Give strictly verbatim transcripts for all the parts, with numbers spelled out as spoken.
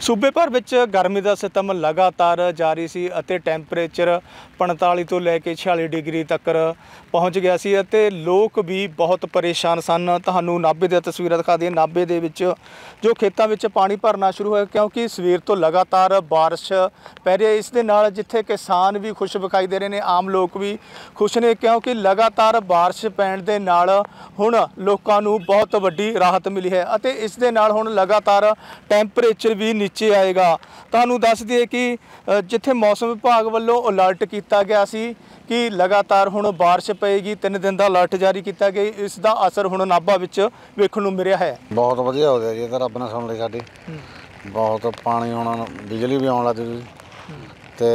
सूबे भर विच गर्मी का सितम लगातार जारी सी अते टैंपरेचर पैंताली तो लैके छियाली डिग्री तक पहुँच गया सी अते लोग भी बहुत परेशान सन। तुहानूं नाभे दी तस्वीरां दिखा दी नाभे दे विच जो खेतों में पानी भरना शुरू होया क्योंकि सवेर तो लगातार बारिश पै रही है। इस दे नाल जिथे किसान भी खुश विखाई दे रहे हैं, आम लोग भी खुश ने क्योंकि लगातार बारिश पैण दे नाल हुण लोकां नूं बहुत वड्डी राहत मिली है अते इस दे नाल हुण लगातार टैंपरेचर भी नीचे आएगा। तुहानूं दस दिए कि जिथे मौसम विभाग वालों अलर्ट किया गया सी कि लगातार हुण बारिश पेगी, तीन दिन का अलर्ट जारी किया गया, इसका असर हुण नाभा विच वेखण नूं मिलिया है। बहुत वधिया हो गया जी, तो रब ने सुन ली साडी। बहुत पानी आउणा, बिजली भी आउण लग गई ते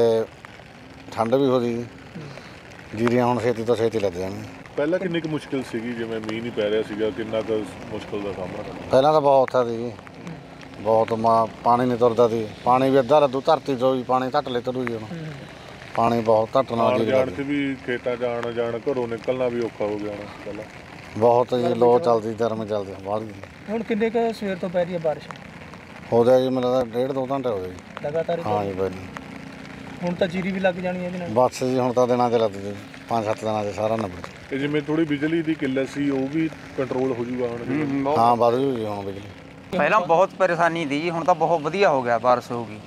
ठंड भी हो गई, जीरियां हुण छेती तो छेती लग जाणी। पहला किन्नी क मुश्किल सीगी, जिवें मींह नहीं पै रिहा सीगा, किन्ना क मुश्किल दा सामना करना? पहला तो बहुत था जी, बहुत मां पानी नहीं तुरदा सी, पानी भी अद्धा रद्दू धरती तो भी पानी घट ले तरू जी। हुण पानी बहुत घट नाल जी, जाण च भी खेतां जाण जाण घरों निकलना भी औखा हो गया होना पहला बहुत जी। लो चलदी गर्म चलदी बाहर जी। हुण किन्ने क सवेर तो पै रही है बारिश? हो गया जी, मेरा तो डेढ़ दो घंटे हो गए जी लगातार। हाँ जी पहले हुण तां जीरी भी लग जानी है बस जी। हुण तां दिनां च लग जी, पाँच सत्त दिनां च सारा नब्बे। ਇਹ ਜਿਵੇਂ ਥੋੜੀ ਬਿਜਲੀ ਦੀ ਕਿੱਲਤ ਸੀ ਉਹ ਵੀ ਕੰਟਰੋਲ ਹੋ ਜੂਗਾ ਹੁਣ? हाँ बढ़ जू जी हुण बिजली। ਪਹਿਲਾਂ ਬਹੁਤ ਪਰੇਸ਼ਾਨੀ ਦੀ ਜੀ, ਹੁਣ ਤਾਂ ਬਹੁਤ ਵਧੀਆ ਹੋ ਗਿਆ, ਬਾਰਿਸ਼ ਹੋ ਗਈ।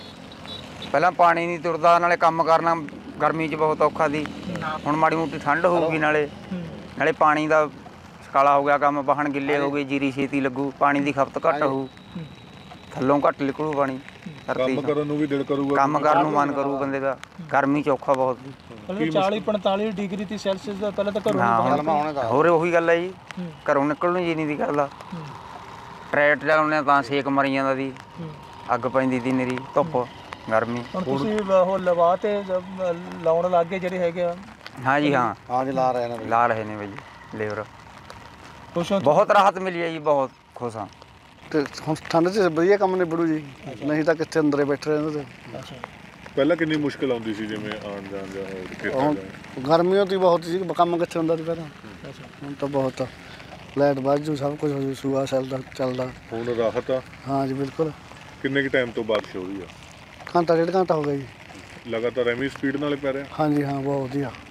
ਪਹਿਲਾਂ ਪਾਣੀ ਨਹੀਂ ਤੁਰਦਾ, ਨਾਲੇ ਕੰਮ ਕਰਨਾ ਗਰਮੀ 'ਚ ਬਹੁਤ ਔਖਾ ਸੀ। ਹੁਣ ਮਾੜੀ ਮੋਟੀ ਠੰਡ ਹੋਊਗੀ, ਨਾਲੇ ਨਾਲੇ ਪਾਣੀ ਦਾ ਸਕਾਲਾ ਹੋ ਗਿਆ, ਕੰਮ ਵਾਹਣ ਗਿੱਲੇ ਹੋ ਗਏ, ਜੀਰੀ ਛੇਤੀ ਲੱਗੂ, ਪਾਣੀ ਦੀ ਖਪਤ ਘੱਟ ਹੋਊ, ਥੱਲੋਂ ਘੱਟ ਨਿਕਲੂ ਪਾਣੀ। ਕੰਮ ਕਰਨ ਨੂੰ ਵੀ ਦਿਲ ਕਰੂਗਾ, ਕੰਮ ਕਰਨ ਨੂੰ ਮਨ ਕਰੂ ਬੰਦੇ ਦਾ, ਗਰਮੀ 'ਚ ਔਖਾ ਬਹੁਤ ਸੀ। ਚਾਲੀ ਪੰਤਾਲੀ ਡਿਗਰੀ ਤੀ ਸੈਲਸੀਅਸ ਦਾ ਪਹਿਲਾਂ ਤਾਂ ਘਰੋਂ ਹਾਂ, ਹੋਰ ਉਹੀ ਗੱਲ ਹੈ ਜੀ, ਘਰੋਂ ਨਿਕਲਣ ਨੂੰ ਜੀ ਨਹੀਂ ਦੀ ਕਰਦਾ। ਟਰੈਕਟਰ ਚਲਾਉਂਦੇ ਤਾਂ ਸੇਕ ਮਰੀ ਜਾਂਦਾ ਸੀ, ਅੱਗ ਪੈਂਦੀ ਸੀ ਨਿਰੀ ਧੁੱਪ ਗਰਮੀ। ਹੁਣ ਤੁਸੀਂ ਉਹ ਲਵਾ ਤੇ ਲਾਉਣ ਲੱਗ ਗਏ ਜਿਹੜੇ ਹੈਗੇ ਆ? ਹਾਂ ਜੀ ਹਾਂ हाँ जी ला रहे हैं ਲਾ ਰਹੇ ਨੇ ਬਾਈ ਲੇਬਰ। ਖੁਸ਼ ਹੋ? ਬਹੁਤ ਰਾਹਤ ਮਿਲੀ ਹੈ ਜੀ, ਬਹੁਤ ਖੁਸ਼ ਹਾਂ। ਤੇ ਹੁਣ ਠੰਡ 'ਚ ਵਧੀਆ ਕੰਮ ਨਿਬੜੂ ਜੀ, ਨਹੀਂ ਤਾਂ ਕਿੱਥੇ ਅੰਦਰੇ ਬੈਠੇ ਰਹਿੰਦੇ ਤੇ। ਅੱਛਾ, ਪਹਿਲਾਂ ਕਿੰਨੀ ਮੁਸ਼ਕਿਲ ਆਉਂਦੀ ਸੀ ਜਿਵੇਂ ਆਉਣ ਜਾਣ ਜਾਂ ਹੋਰ ਖੇਤਾਂ ਹੁਣ ਜਾਣ? ਗਰਮੀਆਂ ਤੋਂ ਹੀ ਬਹੁਤ ਸੀ, ਕੰਮ ਕਿੱਥੇ ਹੁੰਦਾ ਸੀ ਪਹਿਲਾਂ। ਅੱਛਾ। ਹੁਣ ਤਾਂ ਬਹੁਤ ਲਾਈਟ ਵੱਧ ਜੂ, ਸਭ ਕੁਝ ਹੋ ਜੂ, ਸੂਆ ਚੱਲਦਾ ਚੱਲਦਾ। ਹੁਣ ਰਾਹਤ ਆ? ਹਾਂ ਜੀ ਬਿਲਕੁਲ। ਕਿੰਨੇ ਕੁ ਟਾਈਮ ਤੋਂ ਬਾਰਿਸ਼ ਹੋ ਰਹੀ ਆ? ਘੰਟਾ ਡੇਢ ਘੰਟਾ ਹੋ ਗਿਆ ਜੀ। ਲਗਾਤਾਰ ਐਵੇਂ ਸਪੀਡ ਨਾਲ ਪੈ ਰਿਹਾ? ਹਾਂ ਜੀ ਹਾਂ, ਬਹੁਤ ਵਧੀਆ।